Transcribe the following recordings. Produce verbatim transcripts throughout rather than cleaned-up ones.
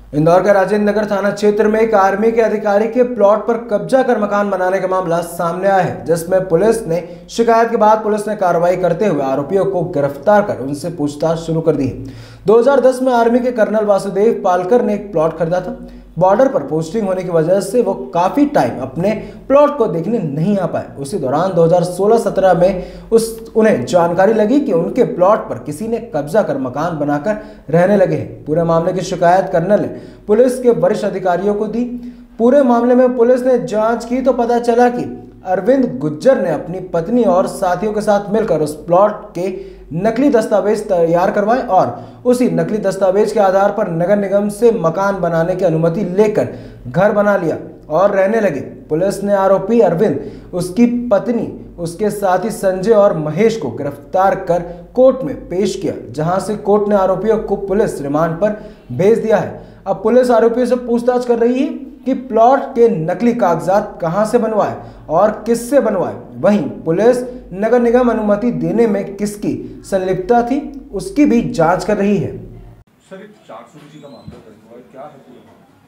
इंदौर के राजेंद्र नगर थाना क्षेत्र में एक आर्मी के अधिकारी के प्लॉट पर कब्जा कर मकान बनाने का मामला सामने आया है, जिसमें पुलिस ने शिकायत के बाद पुलिस ने कार्रवाई करते हुए आरोपियों को गिरफ्तार कर उनसे पूछताछ शुरू कर दी है। दो हज़ार दस में आर्मी के कर्नल वासुदेव पालकर ने एक प्लॉट खरीदा था। बॉर्डर पर पोस्टिंग होने की वजह से वो काफी टाइम अपने प्लॉट को देखने नहीं आ पाए। उसी दौरान दो हज़ार सोलह सत्रह में उस उन्हें जानकारी लगी कि उनके प्लॉट पर किसी ने कब्जा कर मकान बनाकर रहने लगे हैं। पूरे मामले की शिकायत कर्नल ने पुलिस के वरिष्ठ अधिकारियों को दी। पूरे मामले में पुलिस ने जांच की तो पता चला कि अरविंद गुज्जर ने अपनी पत्नी और साथियों के साथ मिलकर उस प्लॉट के नकली दस्तावेज तैयार करवाए और उसी नकली दस्तावेज के आधार पर नगर निगम से मकान बनाने की अनुमति लेकर घर बना लिया और रहने लगे। पुलिस ने आरोपी अरविंद, उसकी पत्नी, उसके साथी संजय और महेश को गिरफ्तार कर कोर्ट में पेश किया, जहां से कोर्ट ने आरोपियों को पुलिस रिमांड पर भेज दिया है। अब पुलिस आरोपियों से पूछताछ कर रही है कि प्लॉट के नकली कागजात कहां से बनवाए और किससे बनवाए। वहीं पुलिस नगर निगम अनुमति देने में किसकी संलिप्तता थी, उसकी भी जांच कर रही है। सर, चार सौ रुपये का मामला दर्ज हुआ है, क्या है पूरा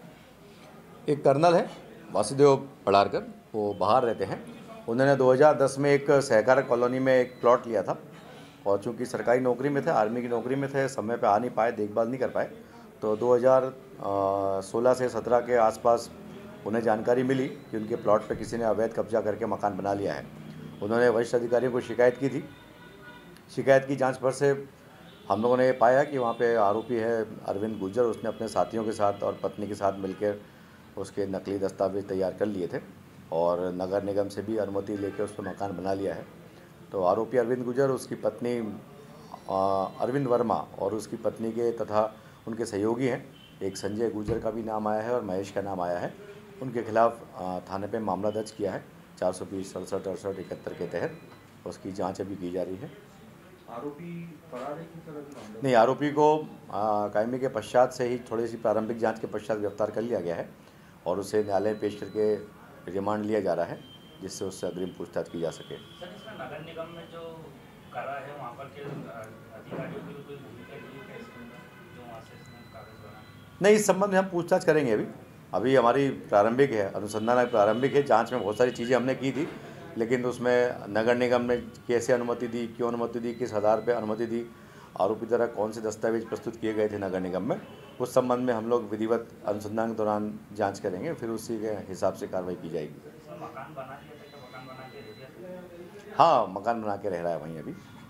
मामला? एक कर्नल है वासुदेव पड़ारकर, वो बाहर रहते हैं। उन्होंने दो हज़ार दस में एक सहकार कॉलोनी में एक प्लॉट लिया था और चूंकि सरकारी नौकरी में थे, आर्मी की नौकरी में थे, समय पे आ नहीं पाए, देखभाल नहीं कर पाए, तो दो हज़ार सोलह से सत्रह के आसपास उन्हें जानकारी मिली कि उनके प्लॉट पे किसी ने अवैध कब्जा करके मकान बना लिया है। उन्होंने वरिष्ठ अधिकारियों को शिकायत की थी। शिकायत की जांच पर से हम लोगों ने ये पाया कि वहाँ पे आरोपी है अरविंद गुज्जर, उसने अपने साथियों के साथ और पत्नी के साथ मिलकर उसके नकली दस्तावेज तैयार कर लिए थे और नगर निगम से भी अनुमति लेकर उस पर मकान बना लिया है। तो आरोपी अरविंद गुज्जर, उसकी पत्नी अरविंद वर्मा और उसकी पत्नी के तथा उनके सहयोगी हैं, एक संजय गुज्जर का भी नाम आया है और महेश का नाम आया है। उनके खिलाफ थाने पे मामला दर्ज किया है चार सौ बीस सड़सठ अड़सठ इकहत्तर के तहत। उसकी जांच अभी की जा रही है। आरोपी फरार है कि तरह नहीं, आरोपी को कायमी के पश्चात से ही थोड़ी सी प्रारंभिक जांच के पश्चात गिरफ्तार कर लिया गया है और उसे न्यायालय पेश करके रिमांड लिया जा रहा है, जिससे उससे अग्रिम पूछताछ की जा सके। सर, इसमें नगर निगम में जो कर रहा है वहाँ पर के अधिकारियों की कोई भूमिका है इसमें, जो वहाँ से इसमें कागज बना? नहीं, इस संबंध में हम पूछताछ करेंगे। अभी अभी हमारी प्रारंभिक है, अनुसंधान प्रारंभिक है। जांच में बहुत सारी चीज़ें हमने की थी, लेकिन उसमें नगर निगम ने कैसे अनुमति दी, क्यों अनुमति दी, किस आधार पर अनुमति दी, आरोपी द्वारा कौन से दस्तावेज प्रस्तुत किए गए थे नगर निगम में, उस संबंध में हम लोग विधिवत अनुसंधान के दौरान जांच करेंगे, फिर उसी के हिसाब से कार्रवाई की जाएगी। मकान बना दिया था, मकान बना के रह दिया? हाँ, मकान बना के रह रहा है वहीं अभी।